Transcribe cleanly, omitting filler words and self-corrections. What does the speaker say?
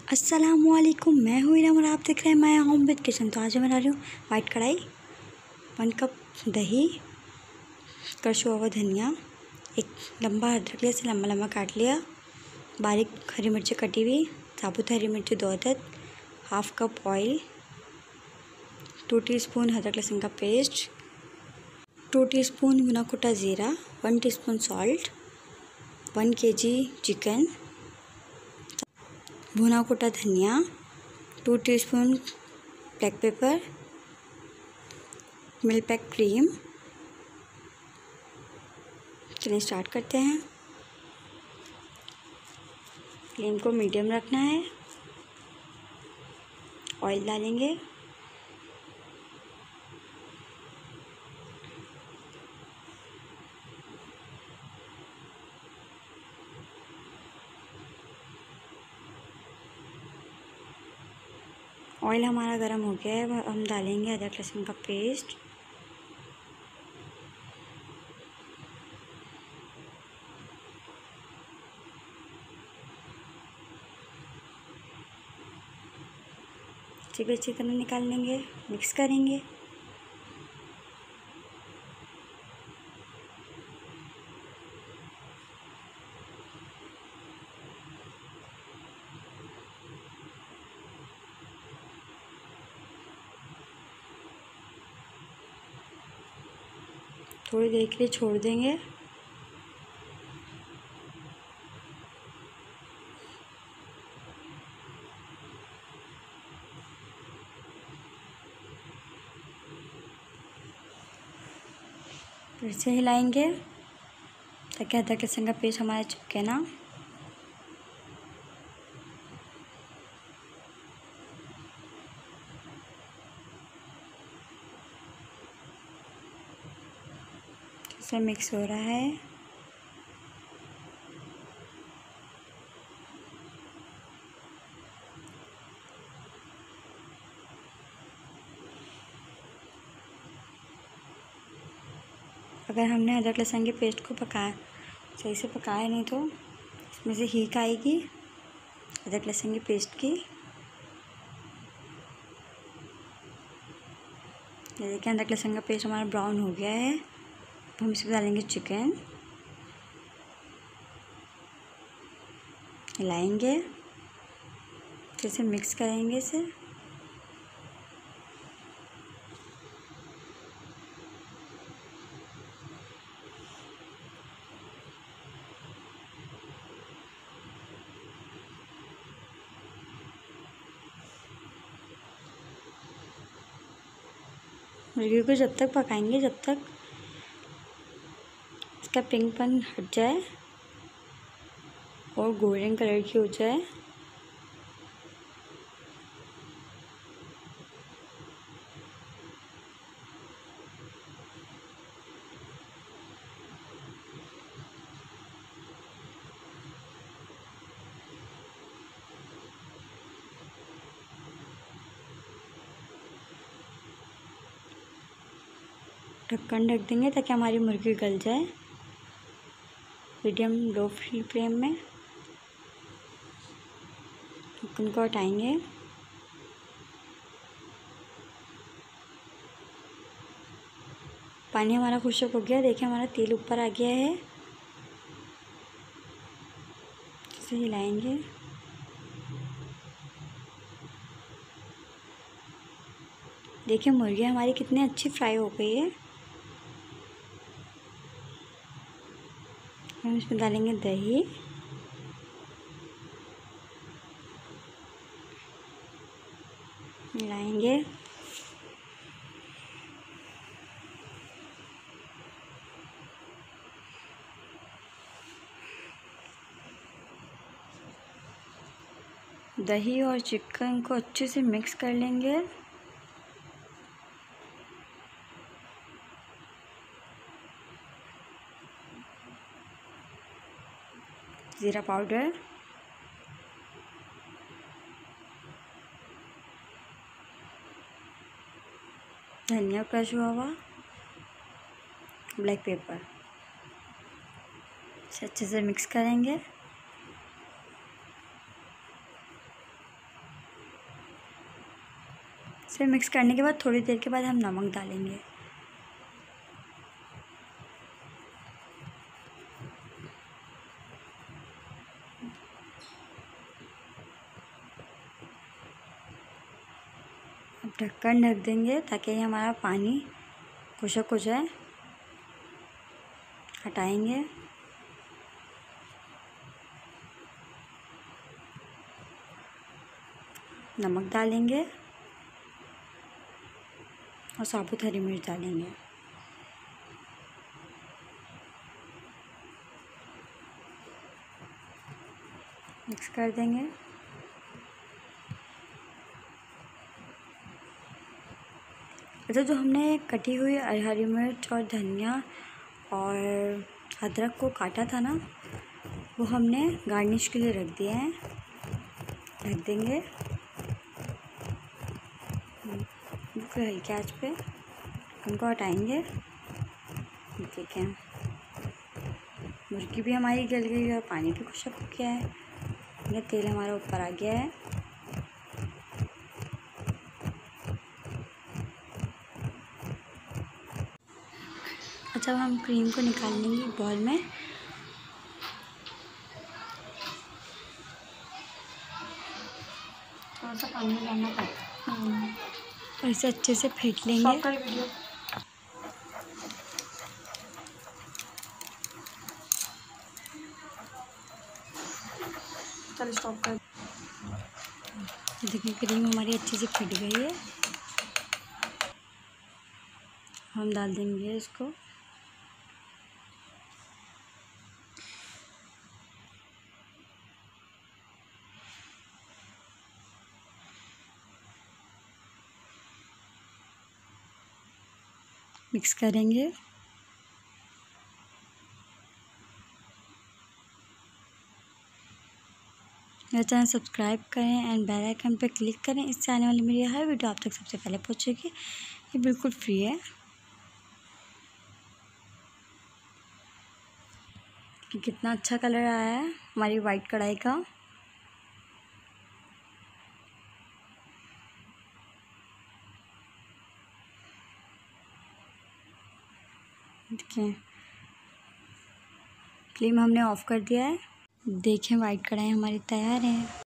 अस्सलामुअलैकुम, मैं हूँ इरम और आप देख रहे हैं माय होम विद किचन। तो आज मैं बना रही हूँ वाइट कढ़ाई, 1 कप दही, कशुआ हुआ धनिया, एक लंबा अदरक लिया, इसे लंबा लंबा काट लिया, बारीक हरी मिर्ची कटी हुई, साबुत हरी मिर्ची 2 अदद, हाफ कप ऑयल, 2 टीस्पून अदरक लहसुन का पेस्ट, 2 टीस्पून भुना कुटा ज़ीरा, 1 टीस्पून सॉल्ट, 1 kg चिकन, भुना कुटा धनिया, 2 teaspoon black pepper, milk pack cream. चलिए स्टार्ट करते हैं। फ्लेम को मीडियम रखना है। ऑयल डालेंगे, ऑयल हमारा गर्म हो गया है। अब हम डालेंगे अदरक लहसुन का पेस्ट, इसे भी अच्छी तरह निकाल लेंगे, मिक्स करेंगे। थोड़ी देर के लिए छोड़ देंगे। फिर से हिलाएंगे ताकि अदरक लहसुन का पेस्ट हमारा चिपके ना। इसे मिक्स हो रहा है। अगर हमने अदरक लहसुन के पेस्ट को सही से पकाया नहीं तो इसमें से हीक आएगी अदरक लहसुन की पेस्ट की। ये देखिए अदरक लहसुन का पेस्ट हमारा ब्राउन हो गया है। अब हम इसमें डालेंगे चिकन, हिलाएंगे, फिर से मिक्स करेंगे इसे। मुर्गी को जब तक पकाएंगे जब तक इसका पिंकपन हट जाए और गोल्डन कलर की हो जाए। ढक्कन ढक देंगे ताकि हमारी मुर्गी गल जाए। मीडियम लो फ्लेम में ढक्कन को हटाएंगे। पानी हमारा खुश्क हो गया। देखिए हमारा तेल ऊपर आ गया है। इसे हिलाएंगे। देखिए मुर्गी हमारी कितनी अच्छी फ्राई हो गई है। हम इसमें डालेंगे दही, मिलाएंगे। दही और चिकन को अच्छे से मिक्स कर लेंगे। ज़ीरा पाउडर, धनिया क्रश हुआ हुआ, ब्लैक पेपर, इसे अच्छे से मिक्स करेंगे। फिर मिक्स करने के बाद थोड़ी देर के बाद हम नमक डालेंगे। अब ढक्कन ढक देंगे ताकि हमारा पानी खुशक हो जाए। हटाएंगे। नमक डालेंगे और साबुत हरी मिर्च डालेंगे। मिक्स कर देंगे। अच्छा, जो हमने कटी हुई हरी मिर्च और धनिया और अदरक को काटा था ना, वो हमने गार्निश के लिए रख दिया है। ढक देंगे बिल्कुल हल्के आंच पे। उनको हटाएंगे। ठीक है, मुर्गी भी हमारी गल गई है और पानी भी खुशक हो गया है। ये तेल हमारा ऊपर आ गया है। अच्छा, हम क्रीम को निकाल लेंगे बॉल में। थोड़ा सा पानी डालना पड़ता है और इसे अच्छे से फेंट लेंगे। चल स्टॉप कर। देखिए क्रीम हमारी अच्छे से फट गई है। हम डाल देंगे इसको। मिक्स करेंगे। मेरा चैनल सब्सक्राइब करें एंड बेल आइकन पर क्लिक करें। इससे आने वाली मेरी हर वीडियो आप तक सबसे पहले पहुंचेगी। ये बिल्कुल फ्री है। कितना अच्छा कलर आया है हमारी वाइट कढ़ाई का। देखिए फ्लेम हमने ऑफ कर दिया है। देखें वाइट कढ़ाई हमारी तैयार है।